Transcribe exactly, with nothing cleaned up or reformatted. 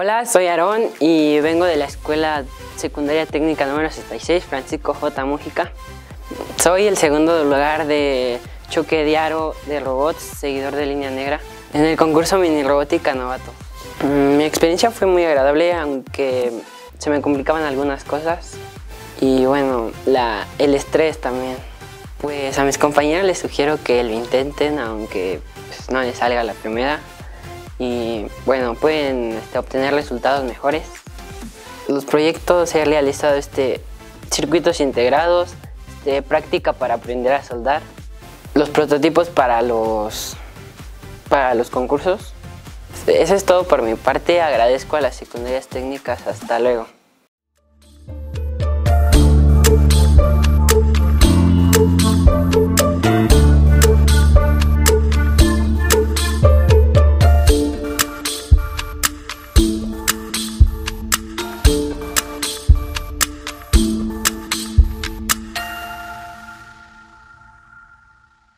Hola, soy Aarón y vengo de la Escuela Secundaria Técnica número sesenta y seis, Francisco J. Mújica. Soy el segundo lugar de choque de aro de robots, seguidor de línea negra, en el concurso Mini Robótica Novato. Mi experiencia fue muy agradable, aunque se me complicaban algunas cosas. Y bueno, la, el estrés también. Pues a mis compañeros les sugiero que lo intenten, aunque pues, no les salga la primera. Y bueno, pueden este, obtener resultados mejores. Los proyectos he realizado este, circuitos integrados, este, práctica para aprender a soldar, los prototipos para los, para los concursos. Eso es todo por mi parte, agradezco a las secundarias técnicas, hasta luego.